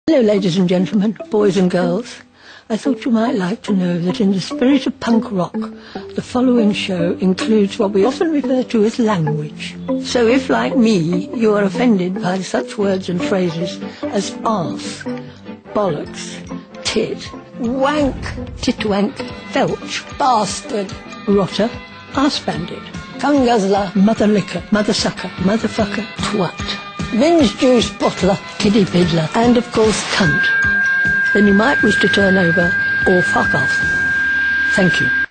Hello ladies and gentlemen, boys and girls. I thought you might like to know that in the spirit of punk rock, the following show includes what we often refer to as language. So if, like me, you are offended by such words and phrases as arse, bollocks, tit, wank, titwank, felch, bastard, rotter, arse bandit, cum guzzler, mother licker, mother sucker, motherfucker, twat, binge juice bottler, kiddie piddler, and of course cunt, then you might wish to turn over or fuck off. Thank you.